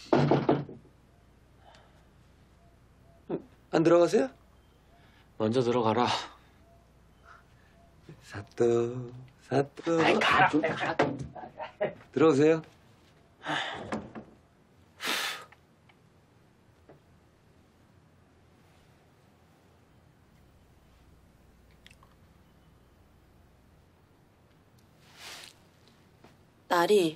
안 들어가세요? 먼저 들어가라. 사또. 가라. 들어오세요. 날이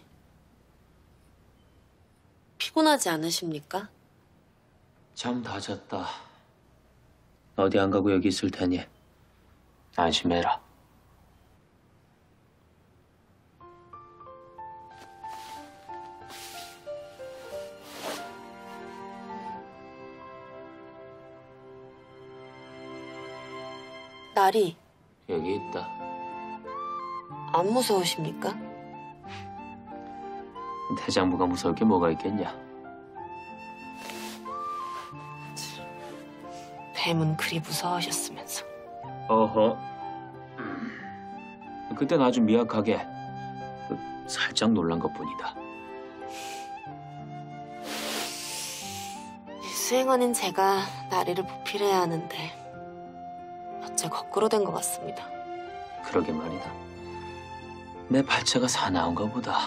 피곤하지 않으십니까? 잠 다 잤다. 어디 안 가고 여기 있을 테니 안심해라. 날이 여기 있다. 안 무서우십니까? 대장부가 무서울 게 뭐가 있겠냐? 뱀은 그리 무서워하셨으면서. 어허. 그땐 아주 미약하게 살짝 놀란 것뿐이다. 수행원인 제가 나리를 보필해야 하는데 어째 거꾸로 된 것 같습니다. 그러게 말이다. 내 발차가 사나운가 보다.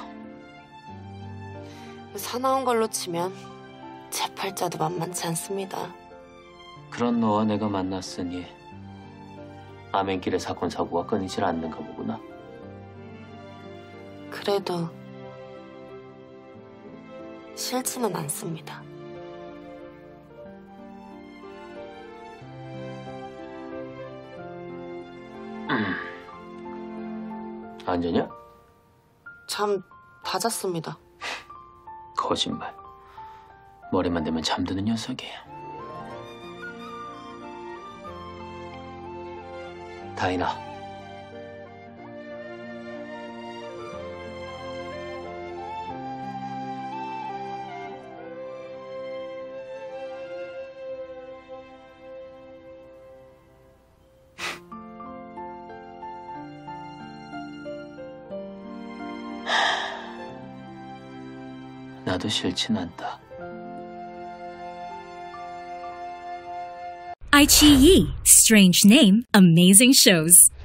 사나운 걸로 치면 제 팔자도 만만치 않습니다. 그런 너와 내가 만났으니 아멘길의 사건 사고가 끊이질 않는가 보구나. 그래도 싫지는 않습니다. 안 자냐? 잠 다 잤습니다. 거짓말. 머리만 대면 잠드는 녀석이야. 다이나. 나도 싫진 않다. iQIYI. Strange name, amazing shows.